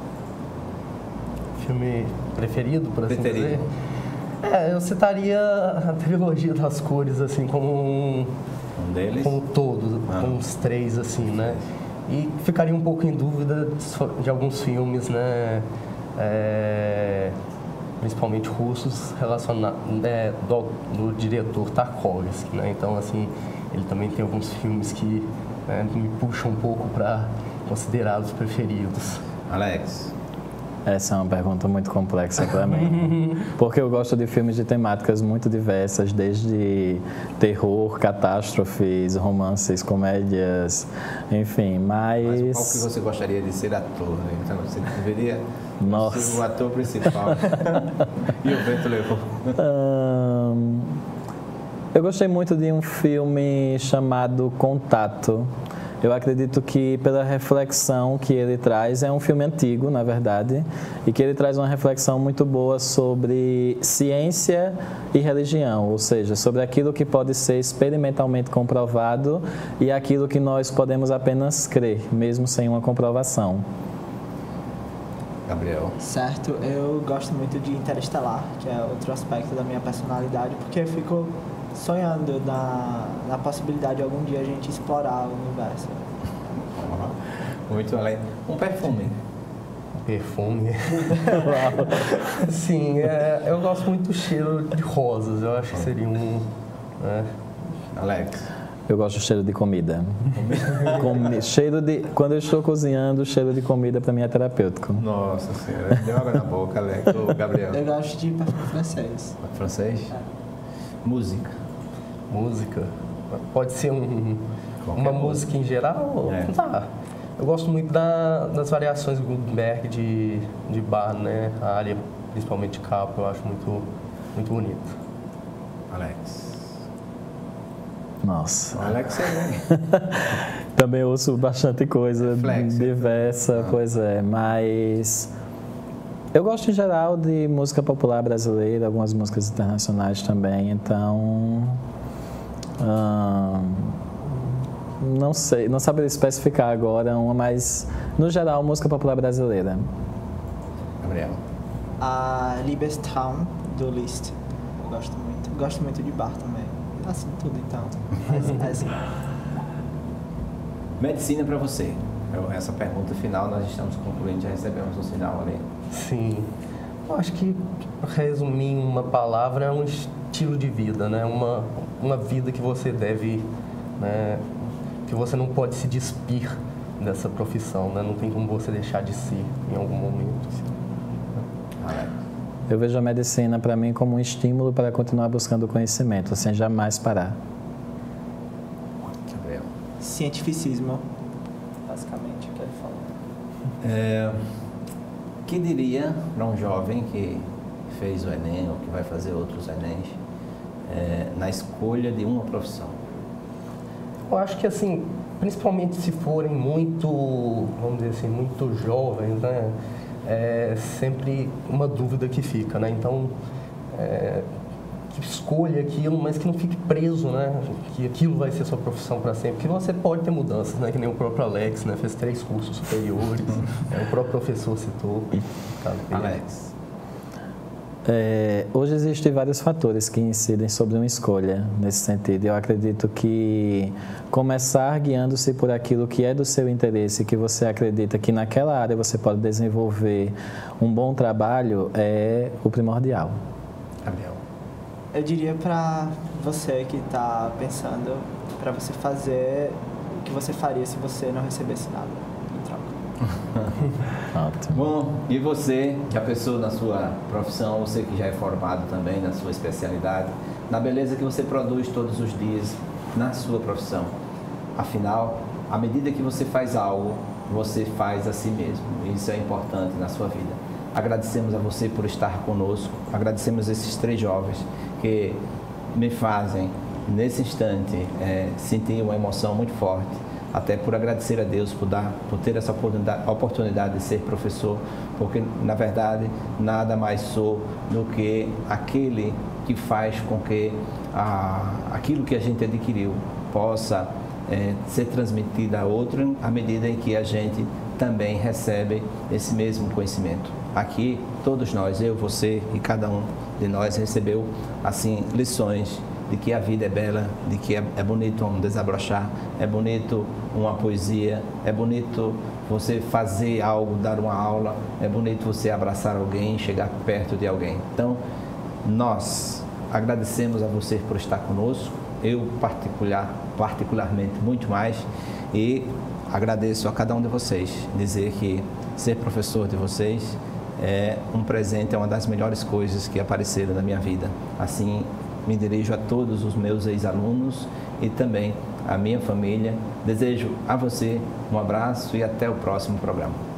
Filme preferido, por assim Preferido. dizer? É, eu citaria a trilogia das cores, assim, como um... Um deles? Como todos, Ah. com os três, assim, né? E ficaria um pouco em dúvida de alguns filmes, né? É, principalmente russos, relacionados, né, do, do diretor Tarkovsky, né? Então, assim, ele também tem alguns filmes que, né, me puxam um pouco para considerar os preferidos. Alex? Essa é uma pergunta muito complexa para mim, porque eu gosto de filmes de temáticas muito diversas, desde terror, catástrofes, romances, comédias, enfim, mas... Mas qual que você gostaria de ser ator? Né? Então, você deveria Nossa. ser o ator principal. E o vento levou. Hum, eu gostei muito de um filme chamado Contato. Eu acredito que pela reflexão que ele traz, é um filme antigo, na verdade, e que ele traz uma reflexão muito boa sobre ciência e religião, ou seja, sobre aquilo que pode ser experimentalmente comprovado e aquilo que nós podemos apenas crer, mesmo sem uma comprovação. Gabriel? Certo, eu gosto muito de Interestelar, que é outro aspecto da minha personalidade, porque eu fico sonhando na, na possibilidade de algum dia a gente explorar o universo. Muito além. Um perfume. Perfume. Sim, é, eu gosto muito do cheiro de rosas. Eu acho que seria um... É. Alex? Eu gosto do cheiro de comida. Comi- cheiro de, quando eu estou cozinhando, o cheiro de comida para mim é terapêutico. Nossa senhora, deu água na boca, Alex. Ô, Gabriel? Eu gosto de perfume francês. Francês? É. Música. Música. Pode ser um, Qualquer uma música. música em geral? É. Tá. Eu gosto muito da, das variações do Gutenberg de, de Bach, né? A área, principalmente de capo, eu acho muito, muito bonito. Alex. Nossa. O Alex é... Também ouço bastante coisa Reflexo. diversa, Ah. pois é, mas eu gosto em geral de música popular brasileira, algumas músicas internacionais também, então hum, não sei, não saberia especificar agora uma, mas no geral música popular brasileira. Gabriel. A Liebestraum, do Liszt. Eu gosto muito. Gosto muito de Bach também. Assim, tudo então. É, é assim. Medicina para você. Eu- Essa pergunta final nós estamos concluindo, já recebemos o sinal ali. Sim. Eu acho que, resumir em uma palavra, é um estilo de vida, né? Uma, uma vida que você deve, né? Que você não pode se despir dessa profissão, né? Não tem como você deixar de ser em algum momento. Assim. Alex. Eu vejo a medicina para mim como um estímulo para continuar buscando conhecimento, sem jamais parar. Gabriel. Cientificismo, basicamente, o que ele falou. É, que diria para um jovem que fez o Enem ou que vai fazer outros Enems é, na escolha de uma profissão? Eu acho que, assim, principalmente se forem muito, vamos dizer assim, muito jovens, né? É sempre uma dúvida que fica, né? Então, é, que escolha aquilo, mas que não fique preso, né? Que aquilo vai ser sua profissão para sempre. Porque você pode ter mudanças, né? Que nem o próprio Alex, né? Fez três cursos superiores, é, o próprio professor citou. Caso dele. Alex. É, hoje existem vários fatores que incidem sobre uma escolha nesse sentido. Eu acredito que começar guiando-se por aquilo que é do seu interesse, que você acredita que naquela área você pode desenvolver um bom trabalho, é o primordial. Gabriel. Eu diria pra você que tá pensando, pra você fazer o que você faria se você não recebesse nada em troca. Ótimo. Bom, e você, que a pessoa na sua profissão, você que já é formado também na sua especialidade, na beleza que você produz todos os dias na sua profissão. Afinal, à medida que você faz algo, você faz a si mesmo. Isso é importante na sua vida. Agradecemos a você por estar conosco, agradecemos esses três jovens que me fazem, nesse instante, é, sentir uma emoção muito forte, até por agradecer a Deus por, dar, por ter essa oportunidade, oportunidade de ser professor, porque, na verdade, nada mais sou do que aquele que faz com que a, aquilo que a gente adquiriu possa é, ser transmitido a outro à medida em que a gente também recebe esse mesmo conhecimento. Aqui, todos nós, eu, você e cada um de nós recebeu, assim, lições de que a vida é bela, de que é, é bonito um desabrochar, é bonito uma poesia, é bonito você fazer algo, dar uma aula, é bonito você abraçar alguém, chegar perto de alguém. Então, nós agradecemos a você por estar conosco, eu particular, particularmente muito mais, e agradeço a cada um de vocês, dizer que ser professor de vocês é um presente, é uma das melhores coisas que apareceram na minha vida. Assim, me dirijo a todos os meus ex-alunos e também à minha família. Desejo a você um abraço e até o próximo programa.